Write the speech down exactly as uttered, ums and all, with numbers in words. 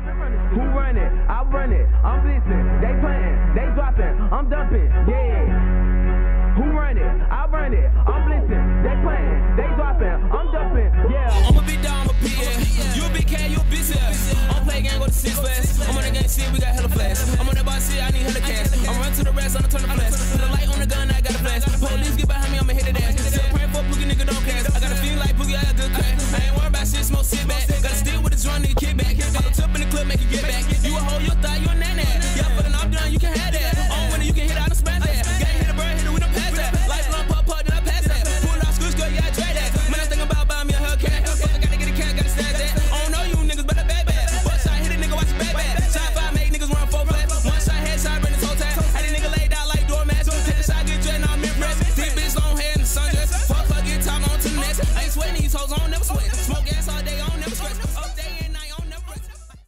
Who run it? I run it. I'm blitzing. They playing. They dropping. I'm dumping. Yeah. Who run it? I run it. I'm blitzing. They playing. They dropping. I'm dumping. Yeah. I'm a big dog, I'm a P S. You a big cat, you a bitch ass. I'm play game, go to six flash. I'm on that game shit, we got hella flash. I'm on that box shit, I need hella cash. I'm running to the rest, I'm turn the flash.